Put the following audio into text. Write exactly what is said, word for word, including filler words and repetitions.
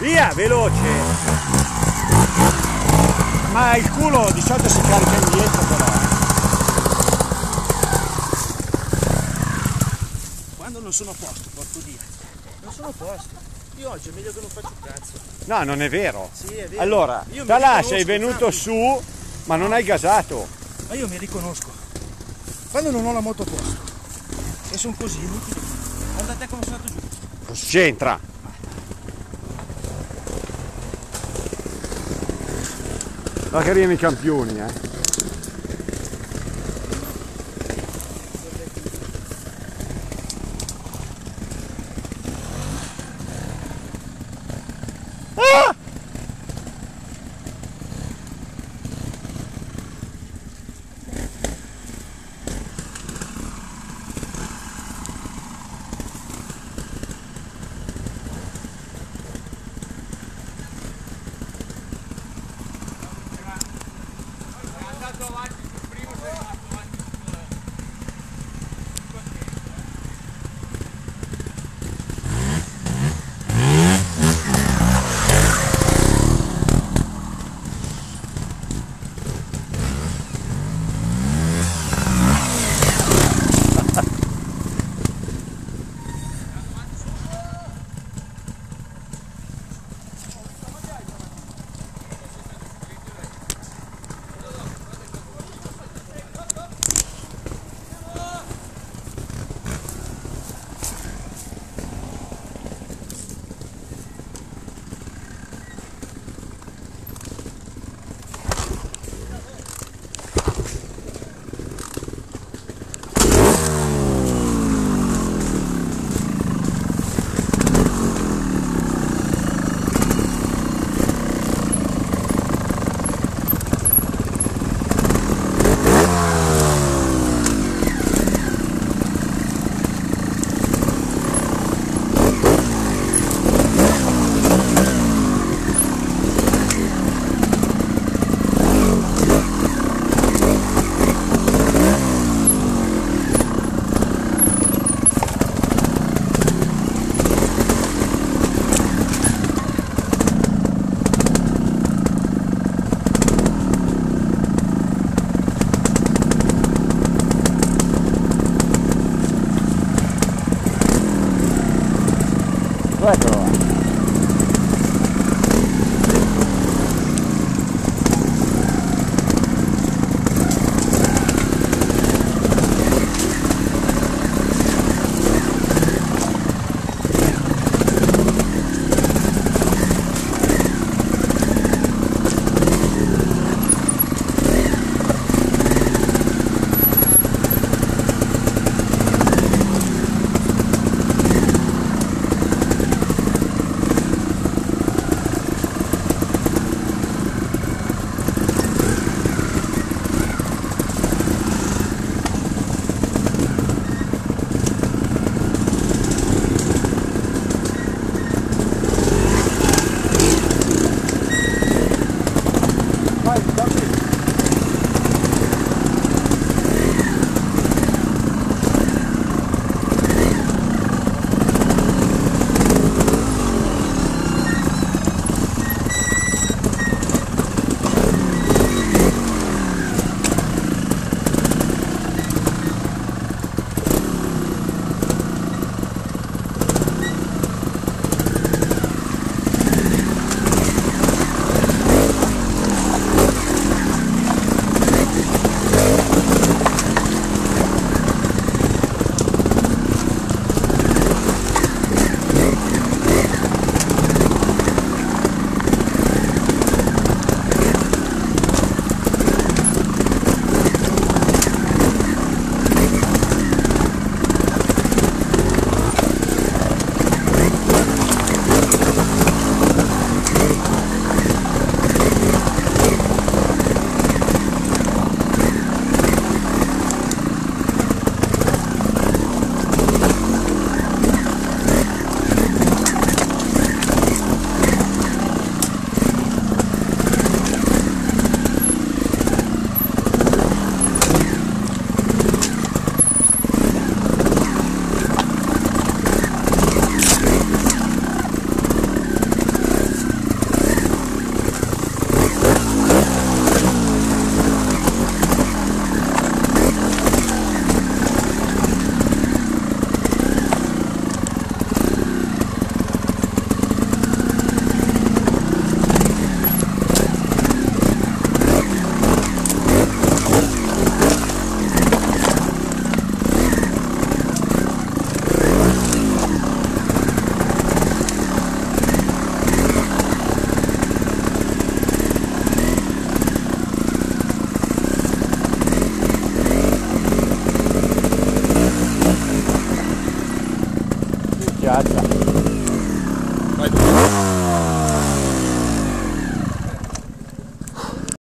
Via, veloce! Ma il culo di solito si carica indietro però. Quando non sono a posto, porco via. Non sono a posto. Io oggi è meglio che non faccio cazzo. No, non è vero. Sì, è vero. Allora, Io mi da là riconosco, sei venuto Zampi. su, ma non hai gasato. Ma io mi riconosco. Quando non ho la moto a posto e sono così inutili. Guarda te come sono andato giù. Cosa c'entra? Ma che arrivano i campioni, eh.